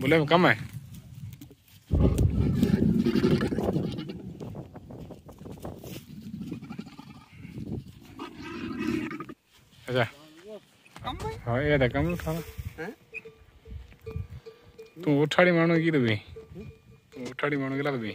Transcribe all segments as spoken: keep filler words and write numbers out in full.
खुले में कम है। अच्छा हाँ ये तो कम था तू उठाड़ी मानो की तो भी तू उठाड़ी मानो के भी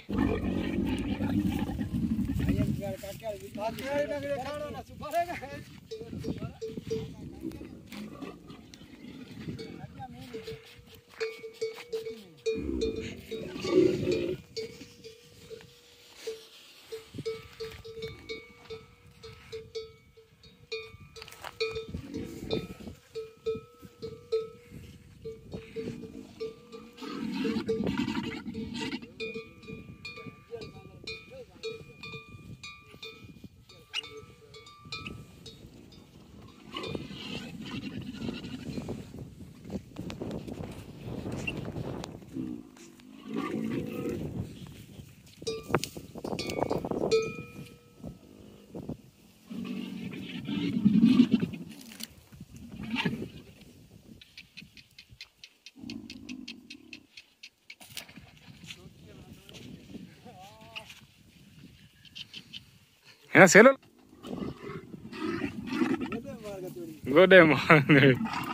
है सेलो गोडे मार